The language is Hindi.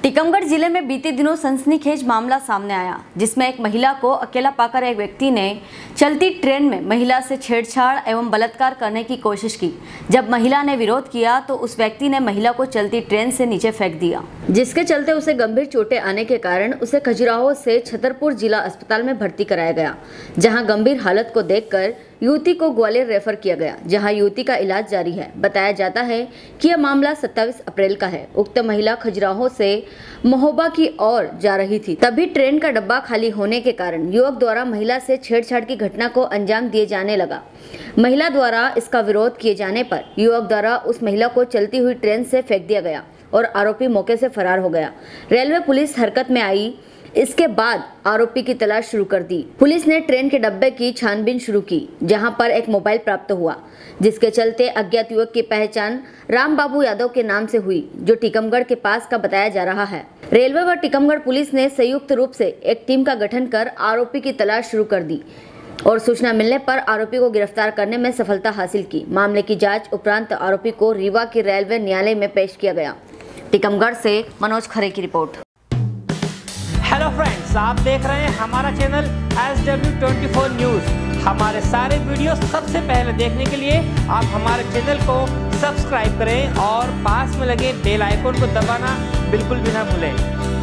टीकमगढ़ जिले में बीते दिनों सनसनीखेज मामला सामने आया, जिसमें एक महिला को अकेला पाकर एक व्यक्ति ने चलती ट्रेन में महिला से छेड़छाड़ एवं बलात्कार करने की कोशिश की। जब महिला ने विरोध किया तो उस व्यक्ति ने महिला को चलती ट्रेन से नीचे फेंक दिया, जिसके चलते उसे गंभीर चोटें आने के कारण उसे खजुराहो से छतरपुर जिला अस्पताल में भर्ती कराया गया, जहां गंभीर हालत को देखकर युवती को ग्वालियर रेफर किया गया, जहां युवती का इलाज जारी है। बताया जाता है कि यह मामला 27 अप्रैल का है। उक्त महिला खजुराहो से महोबा की ओर जा रही थी, तभी ट्रेन का डब्बा खाली होने के कारण युवक द्वारा महिला से छेड़छाड़ की घटना को अंजाम दिए जाने लगा। महिला द्वारा इसका विरोध किए जाने पर युवक द्वारा उस महिला को चलती हुई ट्रेन से फेंक दिया गया और आरोपी मौके से फरार हो गया। रेलवे पुलिस हरकत में आई। इसके बाद आरोपी की तलाश शुरू कर दी। पुलिस ने ट्रेन के डब्बे की छानबीन शुरू की, जहां पर एक मोबाइल प्राप्त हुआ, जिसके चलते अज्ञात युवक की पहचान राम बाबू यादव के नाम से हुई, जो टीकमगढ़ के पास का बताया जा रहा है। रेलवे व टीकमगढ़ पुलिस ने संयुक्त रूप से एक टीम का गठन कर आरोपी की तलाश शुरू कर दी और सूचना मिलने पर आरोपी को गिरफ्तार करने में सफलता हासिल की। मामले की जाँच उपरांत आरोपी को रीवा के रेलवे न्यायालय में पेश किया गया। टीकमगढ़ से मनोज खरे की रिपोर्ट। हेलो फ्रेंड्स, आप देख रहे हैं हमारा चैनल SW24 न्यूज़। हमारे सारे वीडियो सबसे पहले देखने के लिए आप हमारे चैनल को सब्सक्राइब करें और पास में लगे बेल आइकन को दबाना बिल्कुल भी ना भूलें।